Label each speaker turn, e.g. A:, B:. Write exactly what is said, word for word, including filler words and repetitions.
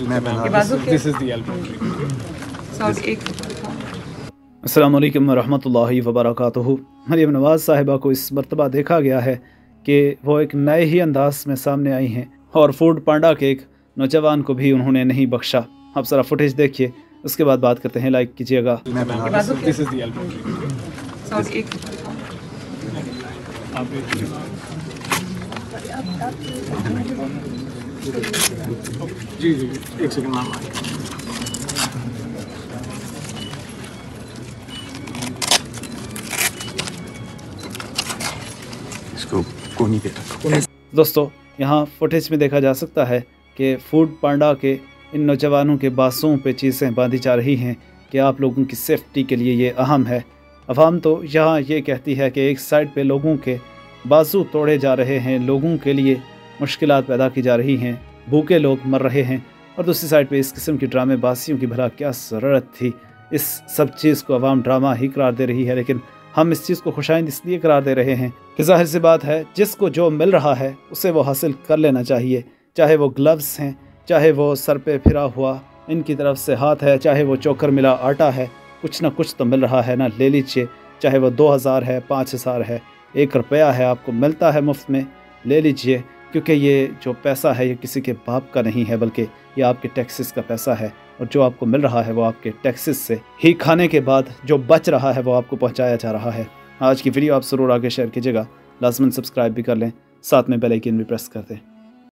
A: अस्सलाम वालेकुम रहमतुल्लाहि व बरकातुहू। मरियम नवाज़ साहिबा को इस मरतबा देखा गया है कि वो एक नए ही अंदाज में सामने आई हैं और फूड पांडा के एक नौजवान को भी उन्होंने नहीं बख्शा। आप ज़रा फुटेज देखिए, उसके बाद बात करते हैं। लाइक कीजिएगा।
B: जी जी एक सेकंड मैम। इसको कौन नहीं देता।
A: दोस्तों, यहाँ फुटेज में देखा जा सकता है कि फूड पांडा के इन नौजवानों के बासों पे चीज़ें बांधी जा रही हैं कि आप लोगों की सेफ्टी के लिए ये अहम है। अवाम तो यहाँ ये कहती है कि एक साइड पे लोगों के बाजू तोड़े जा रहे हैं, लोगों के लिए मुश्किलात पैदा की जा रही हैं, भूखे लोग मर रहे हैं, और दूसरी साइड पे इस किस्म की ड्रामेबाजियों की भला क्या ज़रूरत थी। इस सब चीज़ को अवाम ड्रामा ही करार दे रही है, लेकिन हम इस चीज़ को खुशाइंद इसलिए करार दे रहे हैं कि जाहिर सी बात है, जिसको जो मिल रहा है उसे वो हासिल कर लेना चाहिए। चाहे वो ग्लव्स हैं, चाहे वो सर पे फिरा हुआ इनकी तरफ से हाथ है, चाहे वो चोकर मिला आटा है, कुछ ना कुछ तो मिल रहा है ना, ले लीजिए। चाहे वो दो हज़ार है, पाँच हज़ार है, एक रुपया है, आपको मिलता है मुफ्त में, ले लीजिए। क्योंकि ये जो पैसा है ये किसी के बाप का नहीं है, बल्कि ये आपके टैक्सेस का पैसा है, और जो आपको मिल रहा है वो आपके टैक्सेस से ही खाने के बाद जो बच रहा है वो आपको पहुंचाया जा रहा है। आज की वीडियो आप ज़रूर आगे शेयर कीजिएगा, लाजमन सब्सक्राइब भी कर लें, साथ में बेल आइकन भी प्रेस कर दें।